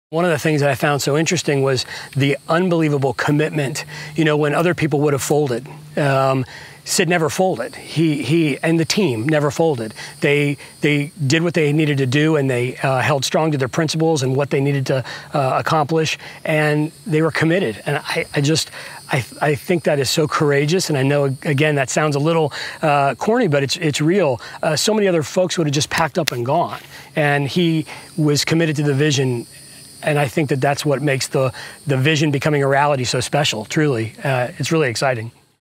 One of the things that I found so interesting was the unbelievable commitment. You know, when other people would have folded, Sid never folded. He and the team never folded. They did what they needed to do, and they held strong to their principles and what they needed to accomplish, and they were committed. And I think that is so courageous, and I know, again, that sounds a little corny, but it's real. So many other folks would have just packed up and gone, and he was committed to the vision. And I think that that's what makes the vision becoming a reality so special, truly. It's really exciting.